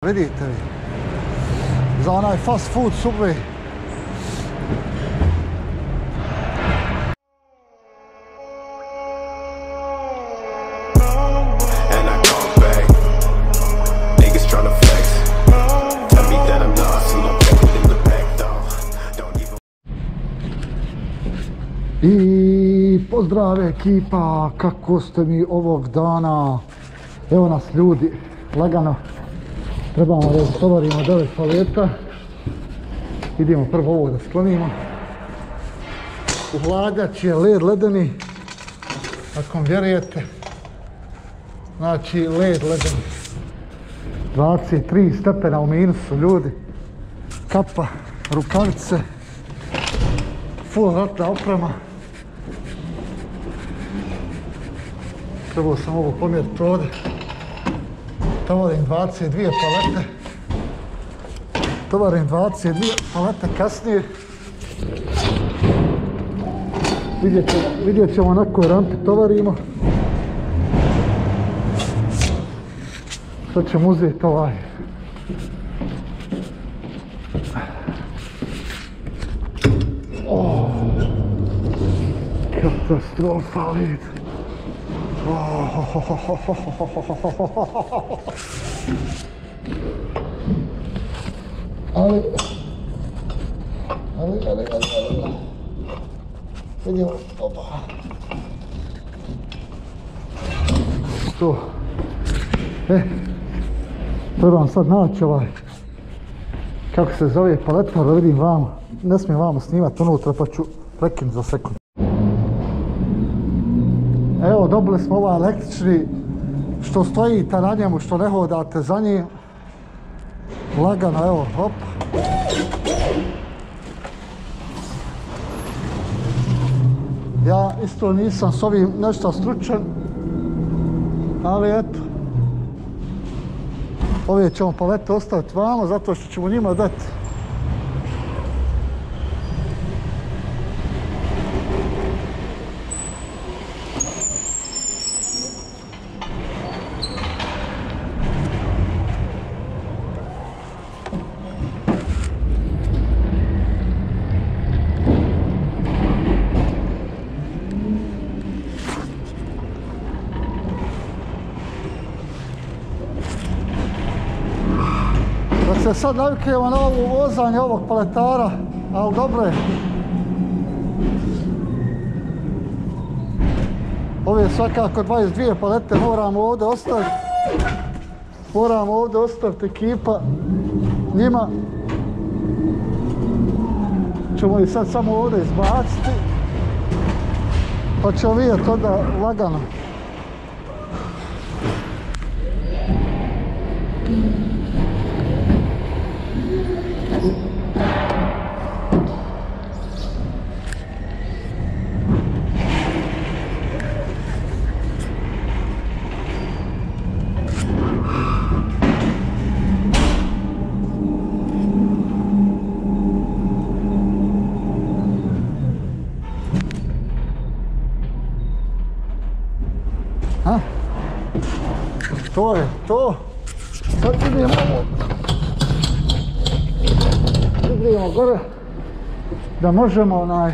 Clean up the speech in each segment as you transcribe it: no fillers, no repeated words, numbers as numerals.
vidite vi. Za onaj fast food Subway. I pozdrav ekipa, kako ste mi ovog dana? Evo nas ljudi, lagano. Trebamo da stovarimo 9 paleta. Idemo prvo ovo da sklonimo. U hladnjači je led ledeni, ako vjerujete. Znači led ledeni. 23 stepena u minusu ljudi. Kapa, rukavice, full ratna oprema. Trebao sam ovo pomjeriti ovdje. Tovarim 22 palete. Tovarim 22 palete kasnije. Vidjet ćemo na kojoj rampi tovarimo. Sad ćemo uzeti ovaj. Katastrofa vid. Ali vidimo, opa. To. Trebam sad naći ovaj, kako se zove paleta, da vidim vamo. Ne smijem vamo snimati unutra, pa ću prekinuti za sekund. Evo, dobili smo ovaj električni, što stojite na njemu, što ne hodate za njim. Lagano, evo, hop. Ja isto nisam s ovim nešto stručan, ali eto. Ove ćemo palete ostaviti vamo, zato što ćemo njima dati. Sad navikujemo na ovo vozanje ovog paletara, ali dobro je. Ove svakako 22 palete moramo ovdje ostaviti. Moramo ovdje ostaviti ekipa. Njima ćemo ih sad samo ovdje izbaciti. Pa ćemo vidjeti onda lagano. To je to. Sad idemo gore da možemo onaj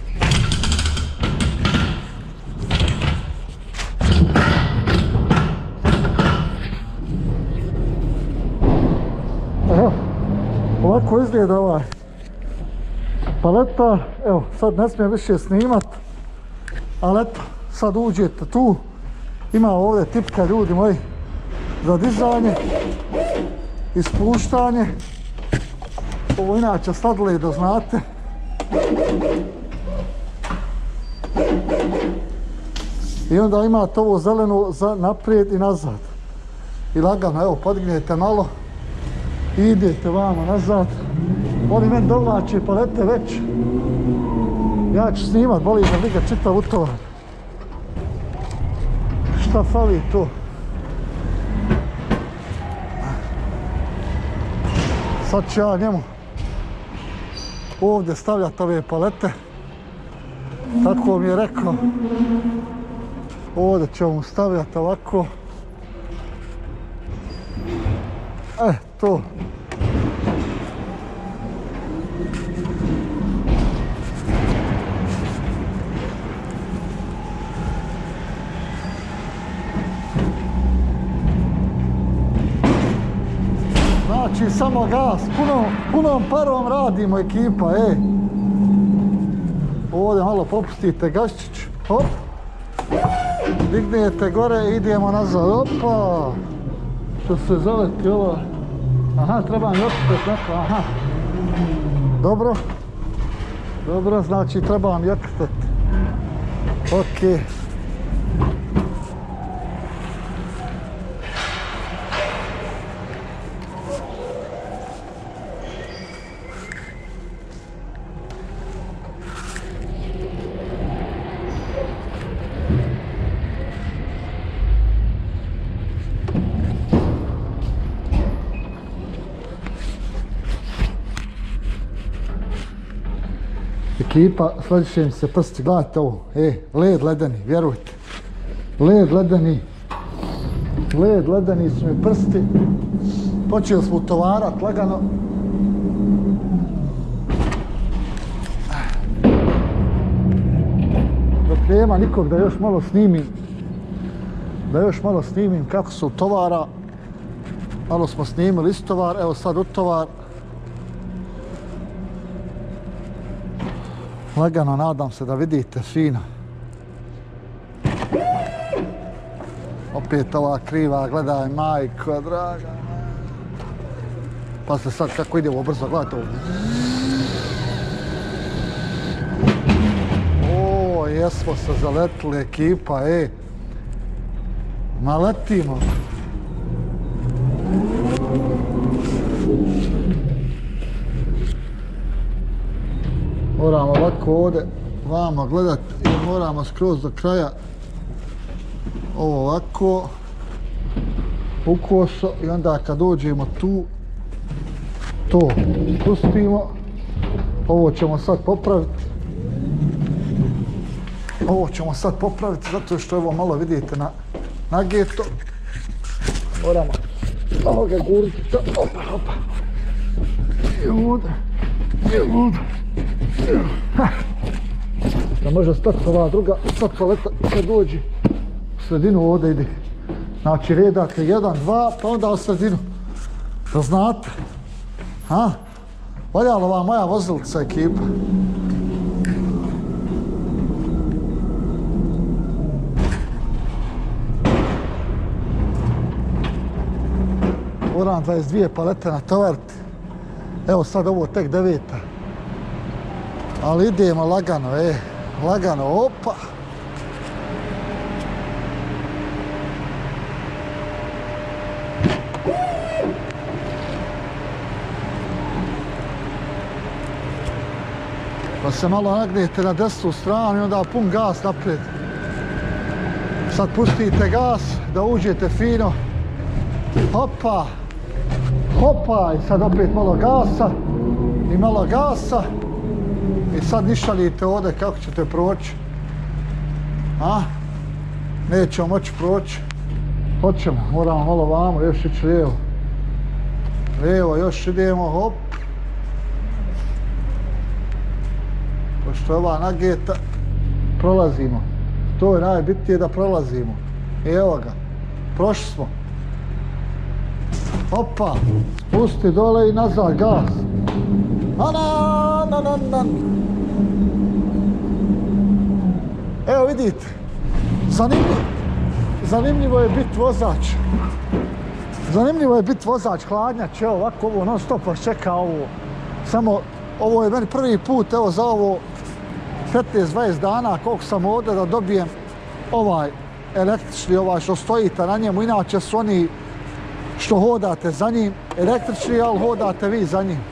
evo, ovako izgleda ovaj paleta. Evo, sad ne smijem više snimat, ali eto, sad uđete tu. Ima ovdje tipka, ljudi moji, za dizanje i spuštanje. Ovo inače sladoled, da znate. I onda imate ovo zeleno za naprijed i nazad. I lagano, evo, podignete malo i idete vamo nazad. Oni meni dovlače palete već. Ja ću snimat, boli me briga, čitav utovar. Šta fali to? Sad ću ja njemu ovdje stavljati ove palete. Tako mi je rekao. Ovdje ćemo stavljati ovako. to. Znači samo gas, punom parom radimo ekipa, Ovdje malo popustite gaščić, hop. Dignete gore i idemo nazad, opa. Što se zaleti ova. Aha, treba mi otpet neko, aha. Dobro. Dobro, znači treba mi otpet. Okej. Ekipa, sljedeće mi se prsti, gledajte ovo, led ledeni, vjerujte. Led ledeni su mi prsti. Počeli smo utovarat lagano. Dok nema nikog da još malo snimim kako se utovara. Malo smo snimili istovar, evo sad utovar. Lagano, nadam se da vidite, fino. Opet ova kriva, gledaj, majko draga. Pa se sad kako idemo brzo, gledajte ovo. O, jesmo se zaletili ekipa, Naletimo. Moramo ovako ovdje vamo gledat i moramo skroz do kraja ovo ovako ukoso i onda kad dođemo tu to pustimo. Ovo ćemo sad popraviti. Zato što ovo malo vidite na geto. Moramo malo ga guriti. Opa. I ovdje. Da može stati ova druga paleta kad dođe u sredinu ovdje ide. Znači redate 1, 2 pa onda u sredinu. Da znate. Valjala ova moja vozilica ekipa. Moram 22 palete natovariti. Evo sad ovo tek 9. Ali idemo lagano, lagano, opa. Pa se malo nagnete na desnu stranu i onda pun gas naprijed. Sad pustite gas da uđete fino. Hopa. I sad opet malo gasa. I sad nišalite ovdje kako ćete proći. Nećemo moći proći. Hoćemo, moramo malo vamo, još ići lijevo. Lijevo, još idemo, hop. Pošto je ova nageta, prolazimo. To je najbitnije da prolazimo. I evo ga, prošli smo. Opa, spusti dole i nazad, gas. Evo vidite, zanimljivo je biti vozač. Hladnjač, evo ovako ovo non stop vas čeka ovo. Samo, ovo je meni prvi put, evo za ovo 15-20 dana koliko sam ovdje da dobijem ovaj električni, što stojite na njemu. Inače su oni što hodate za njim električni, ali hodate vi za njim.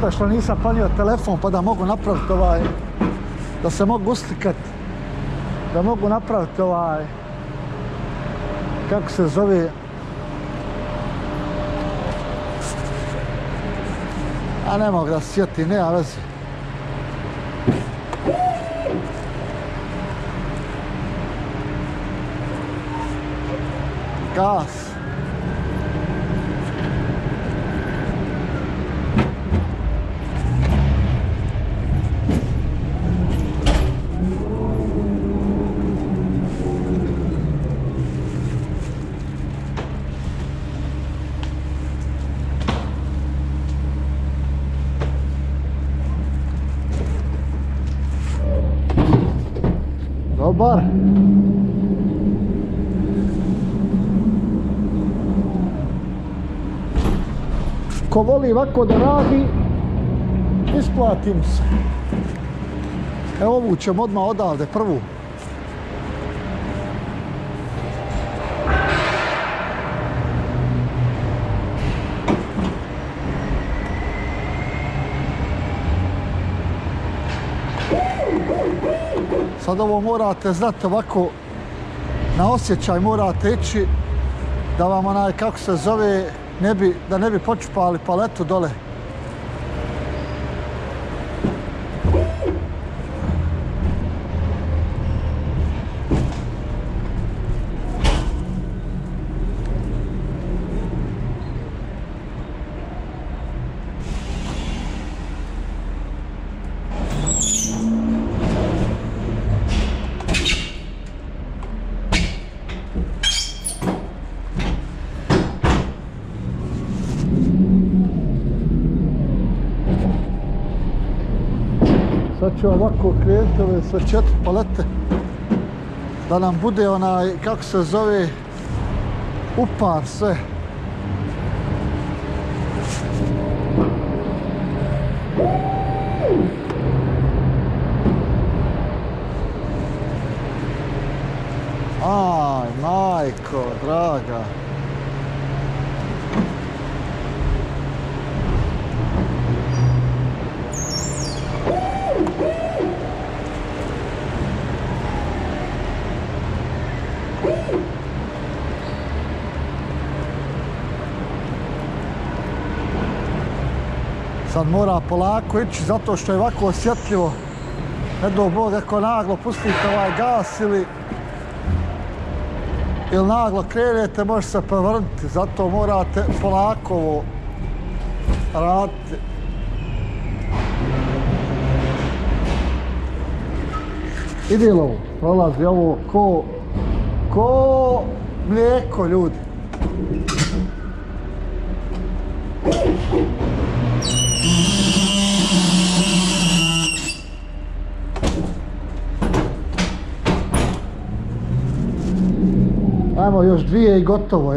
šteta što nisam panio telefon pa da mogu napraviti da se mogu uslikat, da mogu napraviti kako se zove, a ne mogu da se sjetim, nema veze. Gas. Dobar. Ko voli ovako da radi, isplatim se. Evo ovu ćemo odmah odavde, prvu. Sad ovo morate znati ovako, na osjećaj morate ići, da vam kako se zove, da ne bi počupali paletu dole. Sad ću ovako krenuti ove sve 4 palete da nam bude kako se zove, upar sve. Aj, majko, draga. Sad mora polako ići zato što je ovako osjetljivo. Ne do Bog ako naglo pustite ovaj gas ili naglo krenete, može se prevrnuti. Zato morate polako ovo raditi. Idilo ovo, prolazi ovo ko mlijeko, ljudi. Ajmo još 2 i gotovo,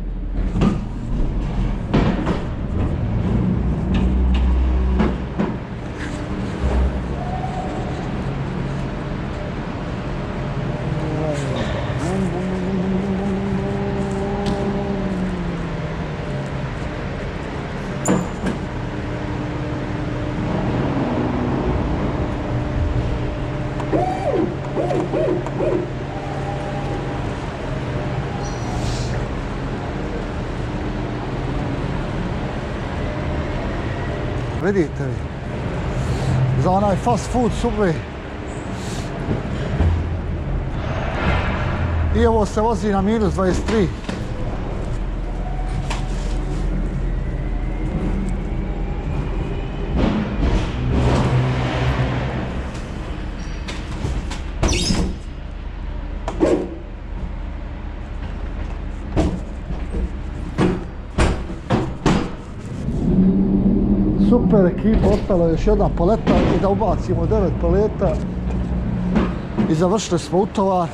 Vidite vi, za onaj fast food Subway. I ovo se vozi na -23. Super ekipa, ostala još jedna paleta i da ubacimo 9 paleta i završili smo utovar.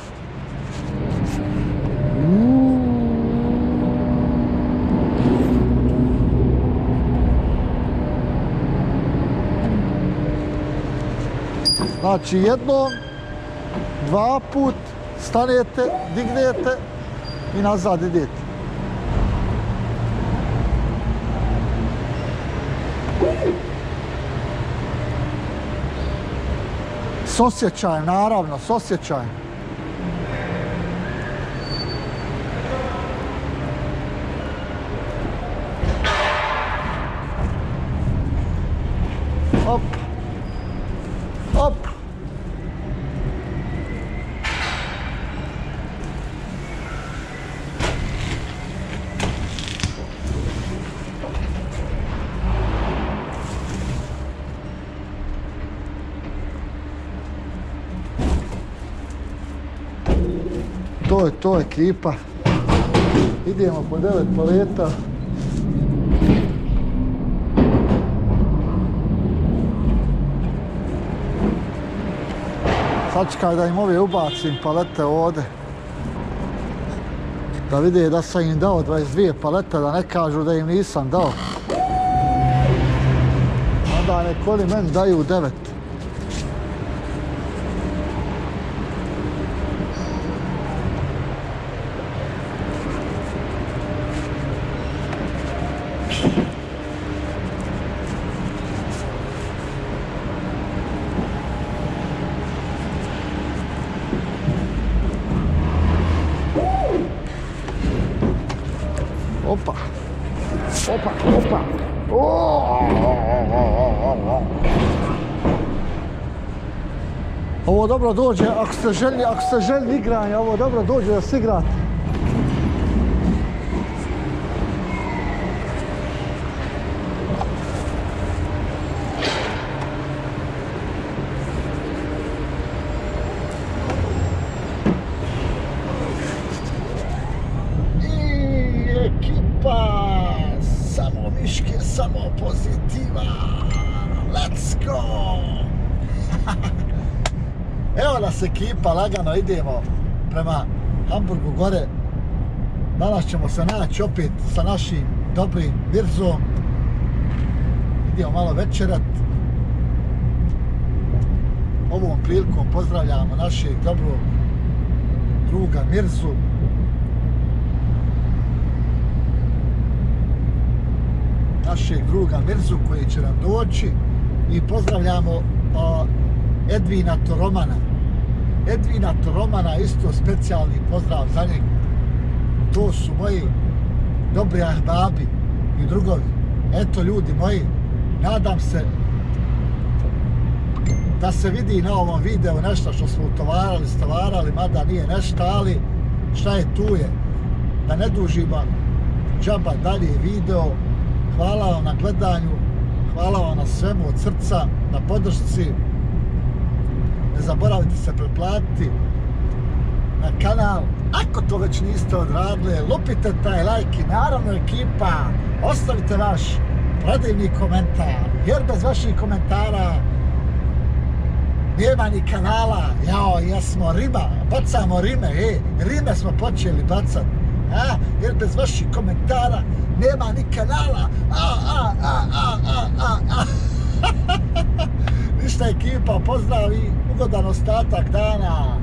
Znači jednom, 2 put stanete, dignete i nazad idete. S osjećajem, naravno, s osjećajem. Op. Op. To je to ekipa. Idemo po 9 paleta. Sačekaj da im ove ubacim palete ovdje. Da vide da sam im dao 22 palete, da ne kažu da im nisam dao. Onda nek oni meni daju 9. Opa, opa, opa. Ovo dobro dođe, ako ste željni igranja, ovo dobro dođe da se igrate. Samo miške, samo pozitiva. Let's go! Evo nas ekipa, lagano idemo prema Hamburgu gore. Danas ćemo se naći opet sa našim dobrim Mirzom. Idemo malo večerat. Ovom prilikom pozdravljamo našeg dobrog druga Mirzu. Našeg druga Mirzu koji će nam doći i pozdravljamo Edvina Toromana. Edvina Toromana, isto specijalni pozdrav za njega. To su moji dobri ahbabi i drugovi. Eto ljudi moji, nadam se da se vidi na ovom videu nešto što smo stovarali, mada nije nešto, ali šta je tu je. Da ne dužimo džaba dalje video. Hvala vam na gledanju, hvala vam na svemu od srca, na podršci. Ne zaboravite se pretplatiti na kanal. Ako to već niste odradili, lupite taj like i naravno ekipa, ostavite vaš predivni komentar. Jer bez vaših komentara nema ni kanala. Jao, jesmo riba, bacamo rime, rime smo počeli bacati. Jer bez vaših komentara nema ni kanala. Ništa ekipa, pozdrav i ugodan ostatak dana.